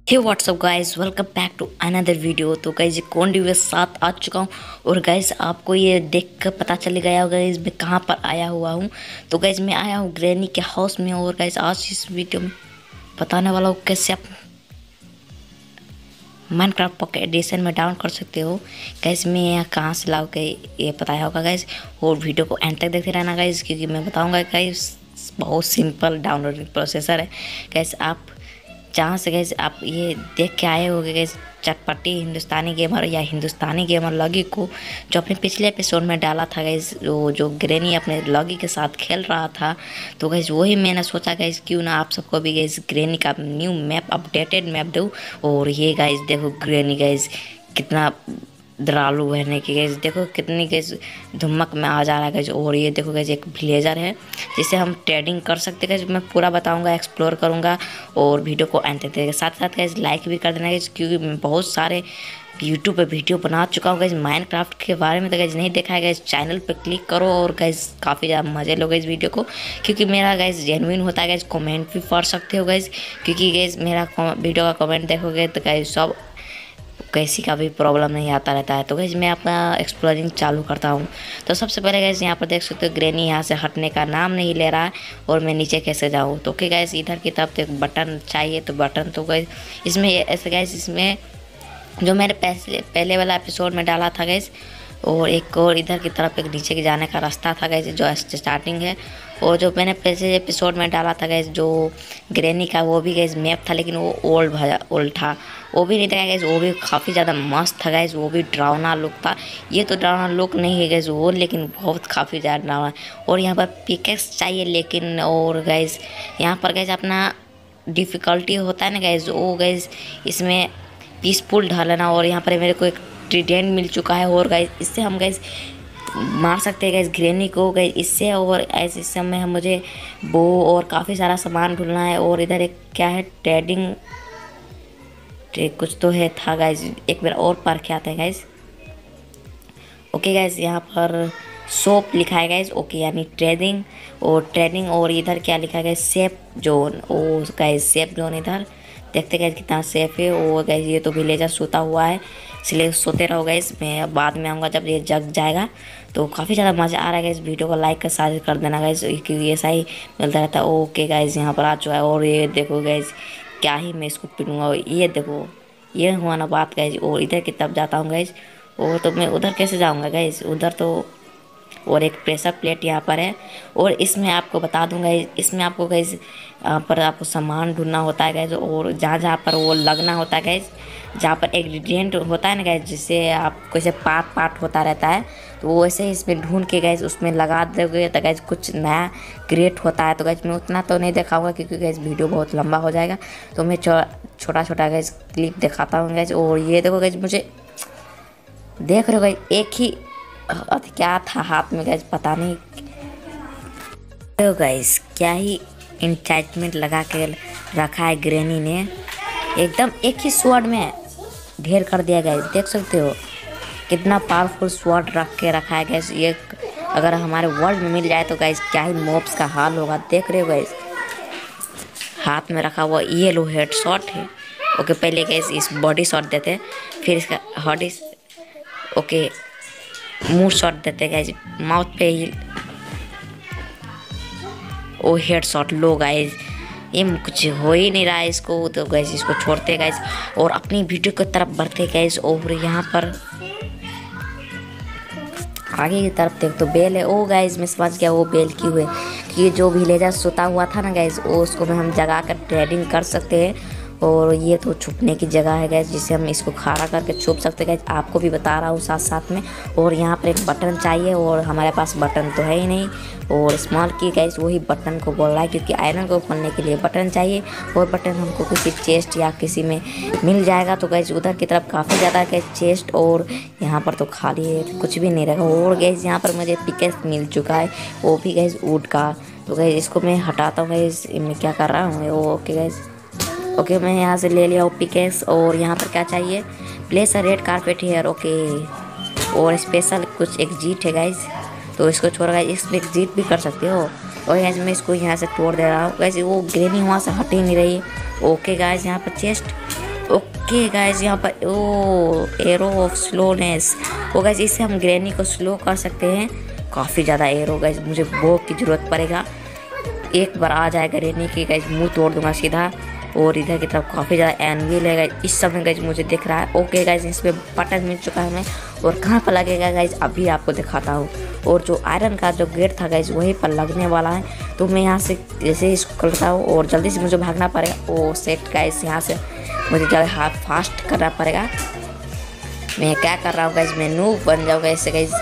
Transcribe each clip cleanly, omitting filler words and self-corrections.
Hey what's up guys, welcome back to another video. तो guys एक कौन वीडियो साथ आ चुका हूँ और गाइस आपको ये देख कर पता चल गया होगा गाइस मैं कहाँ पर आया हुआ हूँ। तो गाइस मैं आया हूँ ग्रैनी के हाउस में और गाइस आज इस वीडियो में बताने वाला हूँ कैसे आप माइनक्राफ्ट पॉकेट एडिशन में डाउन कर सकते हो। गाइस मैं यहाँ कहाँ से लाऊँ के ये बताया होगा गाइस, और वीडियो को एंड तक देखते रहना गाइस क्योंकि मैं बताऊँगा गाइस बहुत सिंपल डाउनलोडिंग प्रोसेसर है। गाइस आप जहाँ से गैस आप ये देख के आए होंगे गैस चटपटी हिंदुस्तानी गेमर या हिंदुस्तानी गेमर लॉगी को जो अपने पिछले एपिसोड में डाला था गैस, जो ग्रैनी अपने लॉगी के साथ खेल रहा था। तो गैस वही मैंने सोचा गैस क्यों ना आप सबको भी गैस ग्रैनी का न्यू मैप अपडेटेड मैप दूँ। और ये गैस देखो ग्रैनी गैस कितना दरालू बहने की गैस देखो कितनी गैस धुमक में आ जा रहा है गैस। और ये देखो गैस एक विलेजर है जिससे हम ट्रेडिंग कर सकते हैं गैस। मैं पूरा बताऊंगा, एक्सप्लोर करूंगा और वीडियो को एंड तक देखिए। साथ साथ गैस लाइक भी कर देना गैस क्योंकि मैं बहुत सारे यूट्यूब पे वीडियो बना चुका हूँ गैस माइनक्राफ्ट के बारे में। तो गैस नहीं देखा है गैस चैनल पे क्लिक करो और गैस काफ़ी ज़्यादा मजे लो गैस वीडियो को क्योंकि मेरा गैस जेन्युइन होता है गैस। कमेंट भी पढ़ सकते हो गैस क्योंकि गैस मेरा वीडियो का कमेंट देखोगे तो गैस सब कैसी का भी प्रॉब्लम नहीं आता रहता है। तो गैस मैं अपना एक्सप्लोरिंग चालू करता हूँ। तो सबसे पहले गैस यहाँ पर देख सकते हो ग्रैनी यहाँ से हटने का नाम नहीं ले रहा है और मैं नीचे कैसे जाऊँ। तो ओके गैस इधर की तरफ तो एक बटन चाहिए, तो बटन तो गैस इसमें ऐसे गैस इसमें जो मैंने पहले वाला एपिसोड में डाला था गैस, और एक और इधर की तरफ एक नीचे के जाने का रास्ता था गैस जो स्टार्टिंग है। और जो मैंने पहले एपिसोड में डाला था गैस जो ग्रैनी का वो भी गैस मैप था लेकिन वो ओल्ड था, वो भी नहीं था गैस, वो भी काफ़ी ज़्यादा मस्त था गैस, वो भी डरावना लुक था। ये तो डरावना लुक नहीं है गैस वो, लेकिन बहुत काफ़ी ज़्यादा डरावना। और यहाँ पर पिकेक्स चाहिए लेकिन, और गैस यहाँ पर गैस अपना डिफ़िकल्टी होता है ना गैस वो गैस इसमें पीसफुल ढालना। और यहाँ पर मेरे को एक ट्रीडेंट मिल चुका है और गैस इससे हम गैस मार सकते हैं गैस ग्रैनी को गैस इससे। और ऐसे समय हम मुझे बो और काफ़ी सारा सामान ढूंढना है। और इधर एक क्या है ट्रेडिंग कुछ तो है था गैस, एक बार और पढ़ के आते हैं गैस। ओके गैस यहाँ पर शॉप लिखा है गैस, ओके यानी ट्रेडिंग। और इधर क्या लिखा है गैस सेफ जोन। ओ गैस सेफ जोन इधर देखते गैस कितना सेफ है। और गैस ये तो विलेजर सोता हुआ है इसलिए सोते रहो गैस, मैं बाद में आऊँगा जब ये जग जाएगा। तो काफ़ी ज़्यादा मज़ा आ रहा है गैस, वीडियो को लाइक कर साझा कर देना गैस क्योंकि ऐसा ही मिलता रहता है। ओके गैस यहाँ पर आ चुका है और ये देखो गैस क्या ही मैं इसको पीटूँगा। ये देखो ये हुआ ना बात गैस। और इधर की तरफ जाता हूँ गैस, और तो मैं उधर कैसे जाऊँगा गैस उधर तो। और एक प्रेशर प्लेट यहाँ पर है और इसमें आपको बता दूंगा इसमें आपको गैस पर आपको सामान ढूंढना होता है गैस। और जहाँ जहाँ पर वो लगना होता है गैस, जहाँ पर इंग्रेडिएंट होता है ना गैस जिससे आपको ऐसे पार्ट होता रहता है, तो वो ऐसे ही इसमें ढूंढ के गैस उसमें लगा दोगे तो गैस कुछ नया क्रिएट होता है। तो गैस मैं उतना तो नहीं दिखाऊंगा क्योंकि गैस वीडियो बहुत लंबा हो जाएगा, तो मैं छोटा छोटा गैस क्लिप दिखाता हूँ गैस। और ये देखो गैस मुझे देख रहे हो गैस एक ही क्या था हाथ में गैस पता नहीं। तो गैस क्या ही इंटैचमेंट लगा के रखा है ग्रैनी ने, एकदम एक ही स्वॉर्ड में ढेर कर दिया गैस। देख सकते हो कितना पावरफुल स्वॉर्ड रख के रखा है गैस। ये अगर हमारे वर्ल्ड में मिल जाए तो गैस क्या ही मॉब्स का हाल होगा। देख रहे हो गैस हाथ में रखा हुआ ये लो हेड शॉट है। ओके पहले गैस इस बॉडी शॉट देते फिर इसका हॉडी ओके मुंह शॉट देते गैस माउथ पे ही ओ हेड शॉट लो गैस। ये कुछ हो ही नहीं रहा है इसको, तो गैस इसको छोड़ते गैस और अपनी वीडियो की तरफ बढ़ते गैस। और यहाँ पर आगे की तरफ देख तो बेल है। ओ गैस मैं समझ गया वो बेल क्यों है कि जो विलेजर सोता हुआ था ना गैस वो उसको में हम जगा कर ट्रेडिंग कर सकते हैं। और ये तो छुपने की जगह है गैस जिससे हम इसको खड़ा करके छुप सकते हैं गैस, आपको भी बता रहा हूँ साथ साथ में। और यहाँ पर एक बटन चाहिए और हमारे पास बटन तो है ही नहीं। और स्मॉल की गैस वही बटन को बोल रहा है क्योंकि आयरन को खोलने के लिए बटन चाहिए और बटन हमको किसी चेस्ट या किसी में मिल जाएगा। तो गैस उधर की तरफ काफ़ी ज़्यादा गैस चेस्ट और यहाँ पर तो खाली है कुछ भी नहीं रखा। और गैस यहाँ पर मुझे पिकेक्स मिल चुका है वो भी गैस वुड का। तो गैस इसको मैं हटाता हूँ गैस, मैं क्या कर रहा हूँ वो। ओके गैस ओके मैं यहाँ से ले लिया हूँ पिकेक्स। और यहाँ पर क्या चाहिए place a red carpet here. Okay और स्पेशल कुछ एग्जिट है गाइस, तो इसको छोड़ गाइस इसमें एग्जिट भी कर सकते हो। और गाइस मैं इसको यहाँ से तोड़ दे रहा हूँ। गाइस वो ग्रैनी वहाँ से हट ही नहीं रही है। ओके गाइस यहाँ पर चेस्ट ओके गाइज, यहाँ पर ओ एरो ऑफ स्लोनेस, वो गाइज इससे हम ग्रैनी को स्लो कर सकते हैं। काफ़ी ज़्यादा एरो गाइज, मुझे बो की ज़रूरत पड़ेगा। एक बार आ जाएगा ग्रैनी की गाइज मुंह तोड़ दूंगा सीधा। और इधर की तरफ काफ़ी ज़्यादा एनविल है गाइज, इस समय गाइज मुझे दिख रहा है। ओके गाइज, इसमें बटन मिल चुका है हमें। और कहाँ पर लगेगा गाइज अभी आपको दिखाता हूँ। और जो आयरन का जो गेट था गाइज वहीं पर लगने वाला है। तो मैं यहाँ से जैसे ही इसको करता हूँ और जल्दी से मुझे भागना पड़ेगा। ओ सेट गाइज, यहाँ से मुझे ज़्यादा हाथ फास्ट करना पड़ेगा। मैं क्या कर रहा हूँ गाइज, मैं नूब बन जाऊँगा इससे गाइज।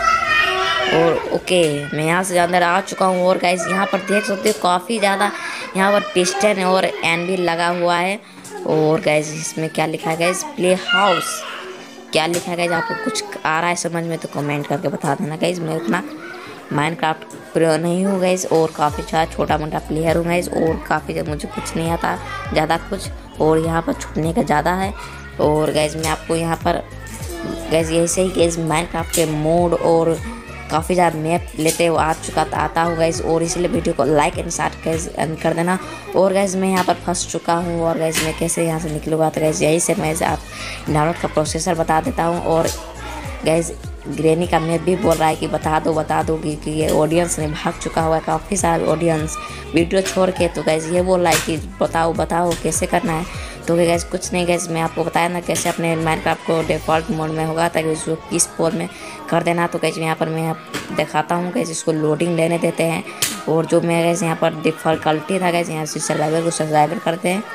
और ओके, मैं यहाँ से अंदर आ चुका हूँ। और गाइज यहाँ पर देख सकते हो काफ़ी ज़्यादा यहाँ पर पिस्टन और एनविल लगा हुआ है। और गाइज इसमें क्या लिखा है गाइज, प्ले हाउस, क्या लिखा है गाइज, आपको कुछ आ रहा है समझ में तो कमेंट करके बता देना गाइज। मैं उतना माइनक्राफ्ट प्रो नहीं हूँ गाइज, और काफ़ी ज़्यादा छोटा मोटा प्लेयर हूँ गाइज। और काफ़ी ज़्यादा मुझे कुछ नहीं आता ज़्यादा कुछ, और यहाँ पर छुटने का ज़्यादा है। और गाइज मैं आपको यहाँ पर गाइज यही से ही गाइज माइनक्राफ्ट के मोड और काफ़ी ज़्यादा मैप लेते हुए आता हूँ गाइज। और इसलिए वीडियो को लाइक एंड स्टार्ट कर देना। और गाइज मैं यहाँ पर फंस चुका हूँ। और गाइज मैं कैसे यहाँ से निकलूँगा, तो गाइज यही से मैं आप डाउनलोड का प्रोसेसर बता देता हूँ। और गाइज ग्रैनी का मैप भी बोल रहा है कि बता दो कि ये ऑडियंस ने भाग चुका हुआ है, काफ़ी सारे ऑडियंस वीडियो छोड़ के। तो गाइज ये बोल रहा है कि बताओ कैसे करना है। तो गाइज कुछ नहीं गाइज, मैं आपको बताया ना कैसे अपने माइनक्राफ्ट को डिफ़ॉल्ट मोड में होगा ताकि उसको किस मोड में कर देना। तो गाइज यहाँ पर मैं दिखाता हूँ गाइज, इसको लोडिंग लेने देते हैं। और जो मैं गाइज यहाँ पर डिफ़िकल्टी था गाइज, यहाँ से सर्वाइवल करते हैं।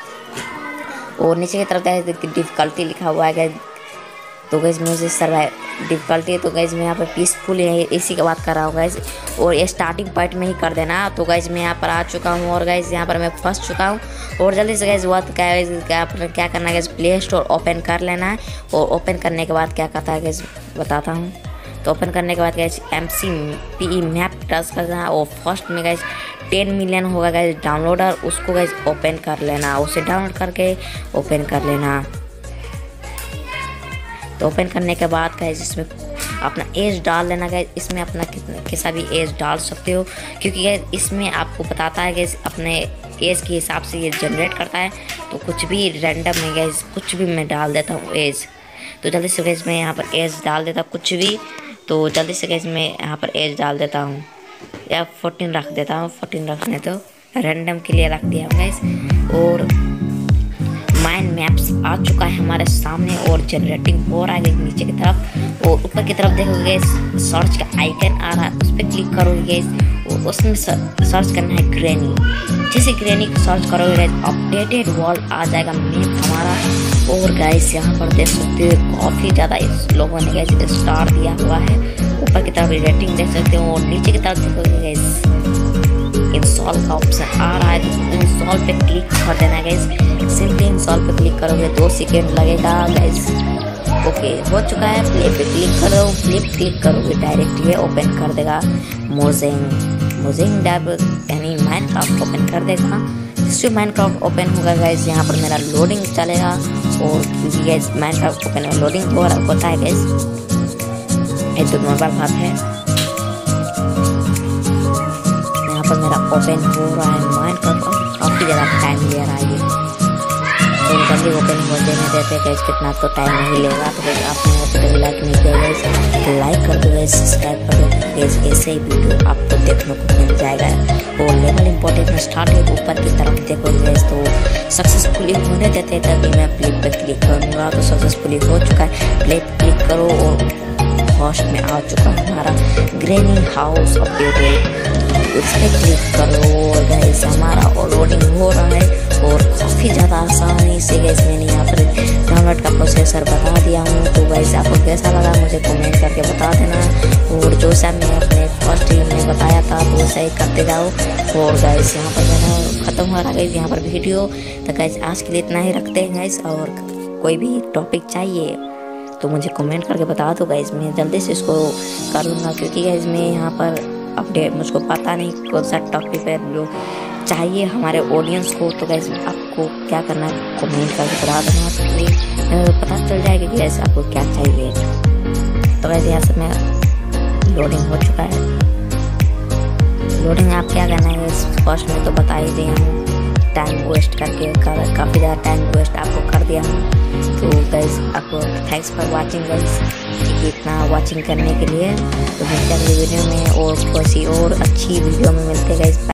और नीचे की तरफ गाइज डिफ़िकल्टी लिखा हुआ है गाइज। तो गाइज मुझे डिफ़िकल्टी है, तो गाइज मैं यहाँ पर पीसफुल इसी की बात कर रहा हूँ गाइज। और ये स्टार्टिंग पॉइंट में ही कर देना। तो गाइज मैं यहाँ पर आ चुका हूँ। और गाइज यहाँ पर मैं फंस चुका हूँ। और जल्दी से गाइज क्या करना है गाइज, प्ले स्टोर ओपन कर लेना है। और ओपन करने के बाद क्या करता है गाइज बताता हूँ। तो ओपन करने के बाद गाइज MCPE मैप टच कर देना। और फर्स्ट में गाइज 10 मिलियन होगा गाइज डाउनलोडर, उसको गाइज ओपन कर लेना। उसे डाउनलोड करके ओपन कर लेना। तो ओपन करने के बाद गाइज इसमें अपना एज डाल लेना गाइज। इसमें अपना कैसा भी एज डाल सकते हो, क्योंकि गाइज इसमें आपको बताता है गाइज अपने एज के हिसाब से ये जनरेट करता है। तो कुछ भी रैंडम में गाइज कुछ भी मैं डाल देता हूँ एज। तो जल्दी से गाइज मैं यहाँ पर एज डाल देता हूँ कुछ भी। तो जल्दी से गाइज मैं यहाँ पर एज डाल देता हूँ, या 14 रख देता हूँ। 14 रखने तो रैंडम के लिए रख दिया गाइज। और माइंड मैप्स आ चुका है हमारे सामने और जनरेटिंग हो रहा है नीचे की तरफ। और ऊपर की तरफ देखोगे सर्च का आइकन आ रहा है, उस पर क्लिक करोगे और उसमें सर्च करना है ग्रैनी। जैसे ग्रैनी को सर्च करोगे गाइस अपडेटेड वर्ल्ड आ जाएगा मैप हमारा। और गाइस यहाँ पर देख सकते हो काफ़ी ज़्यादा इस लोगों ने गाइस स्टार दिया हुआ है। ऊपर की तरफ रेटिंग देख सकते हो और नीचे की तरफ देखोगे गाइस इंस्टॉल का ऑप्शन आ रहा है। तो इंस्टॉल पे क्लिक कर देना है गाइस। सिंपली इंस्टॉल पे क्लिक करोगे 2 सेकेंड लगेगा गाइस। ओके हो चुका है। प्ले पे क्लिक करो, प्ले पे क्लिक करोगे डायरेक्ट ये ओपन कर देगा मोजिंग डैब यानी माइनक्राफ्ट ओपन कर देगा। जिससे माइनक्राफ्ट ओपन होगा गाइस यहाँ पर मेरा लोडिंग चलेगा। और क्योंकि गाइस माइनक्राफ्ट ओपन में लोडिंग होता है गाइस, ये तो नॉर्मल बात है। यहाँ पर मेरा ओपन हो रहा है माइनक्राफ्ट, काफ़ी ज़्यादा टाइम ले रहा है ये। तो जल्दी ओपन हो देने देते गाइस, कितना तो टाइम नहीं लेगा। तो गाइस आपने लाइक नहीं किया गाइस, लाइक कर दो गाइस, सब्सक्राइब कर दो गाइस। ऐसे ही वीडियो आपको देखने को मिल जाएगा। और लेवल इंपॉर्टेंट में स्टार्ट है ऊपर की तरफ देखो गाइस। तो सक्सेसफुली होने देते तभी मैं प्ले पे क्लिक करूँगा। तो सक्सेसफुली हो चुका है, प्ले पे क्लिक करो और फर्स्ट में आ चुका है हमारा ग्रैनी हाउस अपडेटेड। उस पर क्लिक करो और गाइस हमारा लोडिंग हो रहा है। और काफ़ी ज़्यादा आसानी से गाइस मैंने यहाँ पर डाउनलोड का प्रोसेसर बता दिया हूँ। तो गाइस आपको कैसा लगा मुझे कमेंट करके बता देना। और जो सा मैं अपने फर्स्ट में बताया था तो वैसा ही करते जाओ। और गाइस यहाँ पर मेरा ख़त्म हो रहा है गाइस यहाँ पर वीडियो। तो गाइस आज के लिए इतना ही रखते हैं गाइस। और कोई भी टॉपिक चाहिए तो मुझे कमेंट करके बता दो गाइस, मैं जल्दी से इसको करूँगा। क्योंकि गाइस मैं यहाँ पर अपडेट मुझको पता नहीं कौन सा टॉपिक है जो चाहिए हमारे ऑडियंस को। तो गाइस आपको क्या करना है कमेंट करके बता देना, तो पता चल जाएगा कि गाइस आपको क्या चाहिए। तो गाइस यहाँ से मैं लोडिंग हो चुका है। लोडिंग आप क्या करना है गाइस, फर्स्ट में तो बता ही दिया हूँ, टाइम वेस्ट करके काफ़ी ज़्यादा टाइम वेस्ट आपको कर दिया हूँ। तो गाइस आपको थैंक्स फॉर वाचिंग गाइस, इतना वाचिंग करने के लिए। तो मिलते हैं अगली वीडियो में और किसी और अच्छी वीडियो में मिलते हैं गाइस।